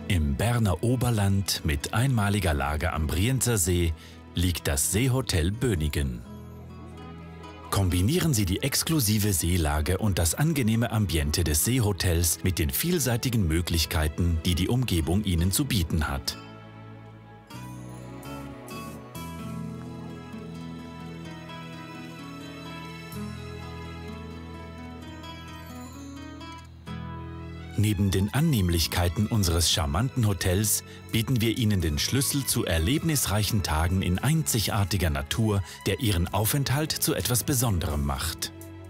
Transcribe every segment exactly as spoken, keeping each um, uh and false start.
Im Berner Oberland mit einmaliger Lage am Brienzer See liegt das Seehotel Bönigen. Kombinieren Sie die exklusive Seelage und das angenehme Ambiente des Seehotels mit den vielseitigen Möglichkeiten, die die Umgebung Ihnen zu bieten hat. Neben den Annehmlichkeiten unseres charmanten Hotels bieten wir Ihnen den Schlüssel zu erlebnisreichen Tagen in einzigartiger Natur, der Ihren Aufenthalt zu etwas Besonderem macht.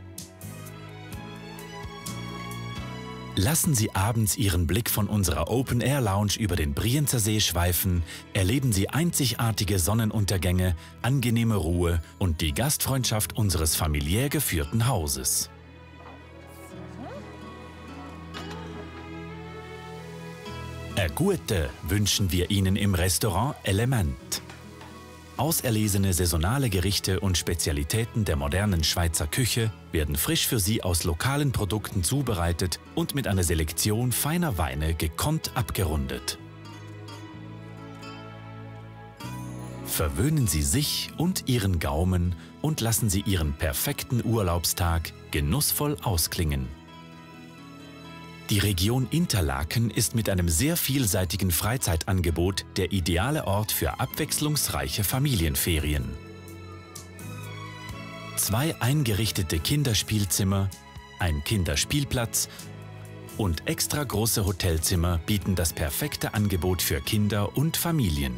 Lassen Sie abends Ihren Blick von unserer Open-Air-Lounge über den Brienzer See schweifen, erleben Sie einzigartige Sonnenuntergänge, angenehme Ruhe und die Gastfreundschaft unseres familiär geführten Hauses. Eine gute wünschen wir Ihnen im Restaurant Element. Auserlesene saisonale Gerichte und Spezialitäten der modernen Schweizer Küche werden frisch für Sie aus lokalen Produkten zubereitet und mit einer Selektion feiner Weine gekonnt abgerundet. Verwöhnen Sie sich und Ihren Gaumen und lassen Sie Ihren perfekten Urlaubstag genussvoll ausklingen. Die Region Interlaken ist mit einem sehr vielseitigen Freizeitangebot der ideale Ort für abwechslungsreiche Familienferien. Zwei eingerichtete Kinderspielzimmer, ein Kinderspielplatz und extra große Hotelzimmer bieten das perfekte Angebot für Kinder und Familien.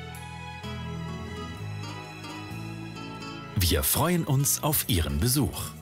Wir freuen uns auf Ihren Besuch.